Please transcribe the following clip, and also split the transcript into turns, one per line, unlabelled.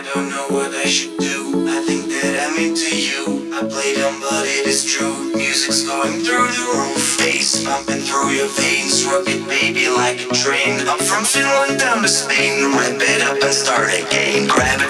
don't know what I should do. I think that I'm into you. I play dumb but it is true. Music's going through the roof, bass pumping through your veins. Rocket baby like a train. I'm from Finland down to Spain. Rip it up and start again. Grab